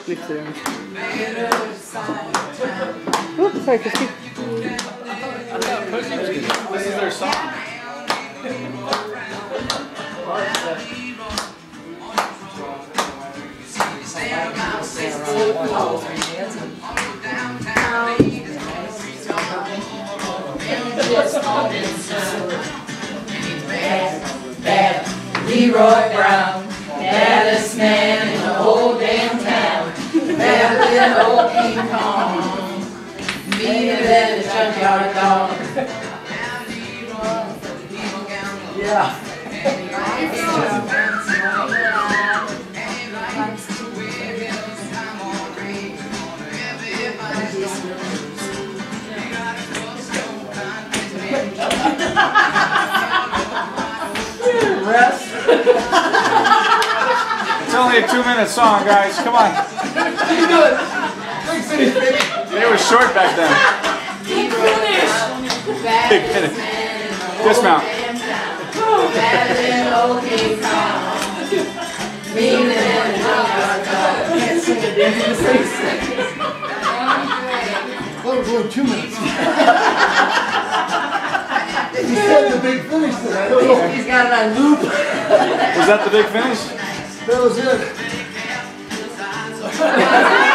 Lift it. Oops, sorry, Christy. This is their song. Bad Leroy Brown, baddest man in the whole damn town. Better than old King Kong, meaner than a junkyard dog. Yeah. Rest. It's only a 2-minute song, guys. Come on. You do it. Big finish, baby. They were short back then. Big finish. Big finish. Dismount. Better than old King Kong, meaner than a junkyard dog. Can't sing it, did you? 6 seconds. That was only 2 minutes. You said the big finish today. He's got it on loop. Was that the big finish? That was it.